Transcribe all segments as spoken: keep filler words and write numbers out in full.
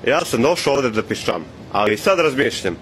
ja sam došao ovde da pišam, ali sad razmišljam,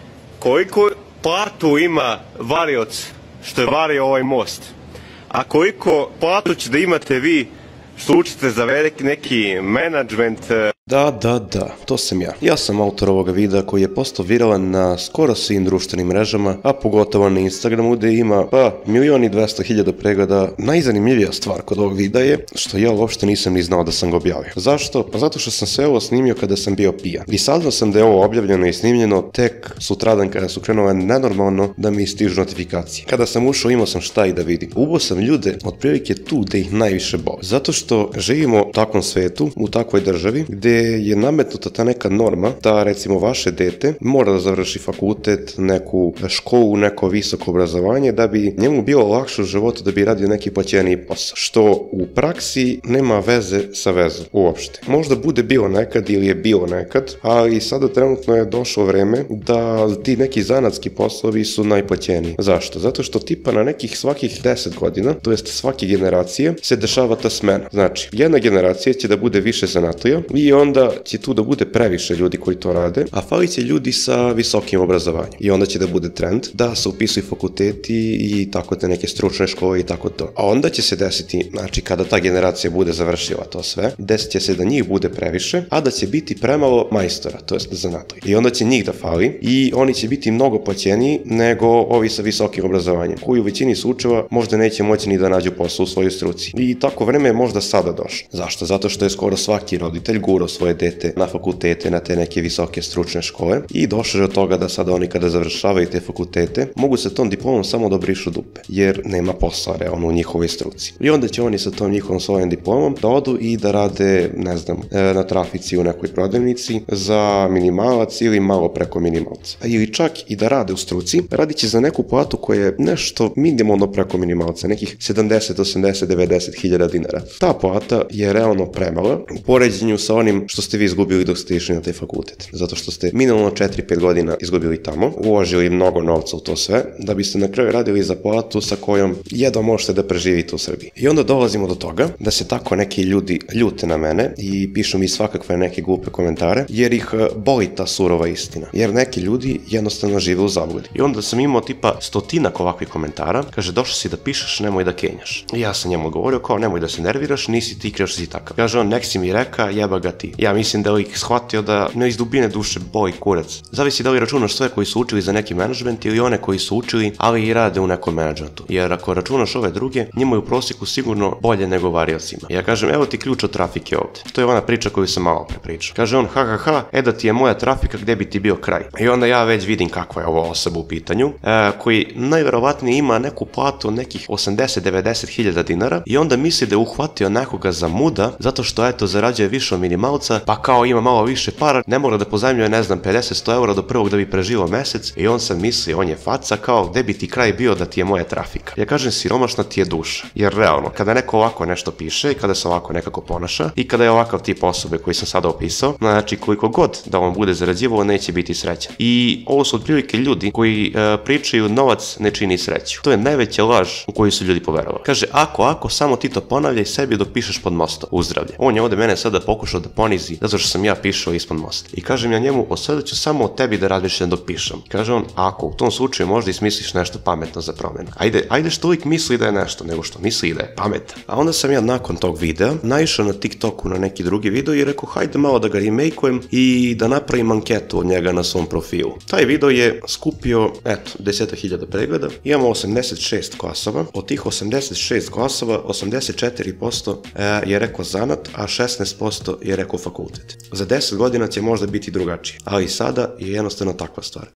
koliko platu ima varioc što je vario ovaj most, a koliko platu će da imate vi što učite za veliki neki menadžment. Da, da, da, to sam ja. Ja sam autor ovoga videa koji je postao viralan na skoro svim društvenim mrežama, a pogotovo na Instagramu gde ima pa milion i dvesta hiljada pregleda. Najzanimljivija stvar kod ovog videa je što ja uopšte nisam ni znao da sam ga objavio. Zašto? Pa zato što sam sve ovo snimio kada sam bio pijan. I saznao sam da je ovo objavljeno i snimljeno tek sutradan kada su krenule nenormalno da mi stižu notifikacije. Kada sam ušao imao sam šta i da vidim. Ubo sam ljude otprilike tu gde ih najviše boli. Zato što živimo u takvom svetu, u takvoj državi gde je nametnuta ta neka norma da recimo vaše dete mora da završi fakultet, neku školu, neko visoko obrazovanje da bi njemu bilo lakše u životu da bi radio neki plaćeniji posao. Što u praksi nema veze sa vezom uopšte. Možda bude bilo nekad ili je bilo nekad, ali sada trenutno je došlo vreme da ti neki zanatski poslovi su najplaćeniji. Zašto? Zato što tipa na nekih svakih deset godina, to jest svake generacije, se dešava ta smena. Znači, jedna generacija će da bude više zanatlija i onda će tu da bude previše ljudi koji to rade, a falit će ljudi sa visokim obrazovanjem. I onda će da bude trend da se upisuju fakulteti i tako te neke stručne škole i tako to. A onda će se desiti, znači kada ta generacija bude završila to sve, desit će se da njih bude previše, a da će biti premalo majstora, to jest zanatlija. I onda će njih da fali i oni će biti mnogo plaćeniji nego ovi sa visokim obrazovanjem, koji u većini slučajeva možda neće moći ni da nađu posao u svojoj struci. I tako vreme je možda sada došlo. Zašto? Zato što je skoro svaki roditelj gurao svoje dete na fakultete, na te neke visoke stručne škole i došlo je od toga da sada oni kada završavaju te fakultete mogu sa tom diplomom samo da brišu dupe, jer nema posla realno u njihovoj struci. I onda će oni sa tom njihovom svojom diplomom da odu i da rade, ne znam, na trafici u nekoj prodavnici za minimalac ili malo preko minimalca. Ili čak i da rade u struci, radit će za neku platu koja je nešto minimalno preko minimalca, nekih sedamdeset, osamdeset, devedeset hiljada dinara. Ta plata je realno premala u poređenju sa onim što ste vi izgubili dok ste išli na taj fakultet. Zato što ste minimalno četiri pet godina izgubili tamo, uložili mnogo novca u to sve, da biste na kraju radili za platu sa kojom jedva možete da preživite u Srbiji. I onda dolazimo do toga da se tako neki ljudi ljute na mene i pišu mi svakakve neke glupe komentare, jer ih boli ta surova istina. Jer neki ljudi jednostavno žive u zabludi. I onda sam imao tipa stotinak ovakvih komentara, kaže došao si da pišeš, nemoj da kenjaš. I ja sam njemu govorio kao nemoj da se nerviraš, nisi ti kriv što si takav. Kaže on nek si mi reka, jeba ga ti. Ja mislim da je lik shvatio da ne iz dubine duše boli kurac. Zavisi da li računaš sve koji su učili za neki menadžment ili one koji su učili, ali i rade u nekom menadžmentu. Jer ako računaš ove druge, njima je u prosjeku sigurno bolje nego variocima. Ja kažem, evo ti ključ od trafike ovde. To je ona priča koju sam malo prepričao. Kaže on, ha ha ha, e da ti je moja trafika, gde bi ti bio kraj? I onda ja već vidim kakva je ova osoba u pitanju, e, koji najverovatnije ima neku platu od nekih osamdeset do devedeset hiljada dinara i onda misli da je uhvatio nekoga za muda, zato što eto zarađuje više od minimalca, pa kao ima malo više para, ne mora da pozajmljuje, ne znam, pedeset do sto eura do prvog da bi preživao mesec i on sad misli, on je faca kao gde bi ti kraj bio da ti je moja trafika. Ja kažem, siromašna ti je duša, jer realno, kada neko ovako nešto piše i kada se ovako nekako ponaša i kada je ovakav tip osobe koji sam sada opisao, znači koliko god da on bude zarađivao, neće biti srećan. I ovo su otprilike ljudi koji e, pričaju novac ne čini sreću. To je najveća laž u koju su ljudi poverovali. Kaže, ako, ako, samo ti to ponavljaj sebi dok pišeš pod mostom. Uzdravlje. On je ovde mene sada pokušao da ponizi zato što sam ja pišao ispod mosta. I kažem ja njemu, od sada ću samo o tebi da razmišljam dok pišem. Kaže on, ako u tom slučaju možda i smisliš nešto pametno za promenu. Ajde, ajde što uvijek misli da je nešto, nego što misli da je pametan. A onda sam ja nakon tog videa naišao na TikToku na neki drugi video i rekao, hajde malo da ga remakeujem i da napravim anketu od njega na svom profilu. Taj video je skupio, eto, deset hiljada pregleda, imamo osamdeset šest glasova, od tih osamdeset šest glasova, osamdeset četiri posto je rekao zanat, a šesnaest posto je rekao fakultet. Za deset godina će možda biti drugačije, ali sada je jednostavno takva stvar.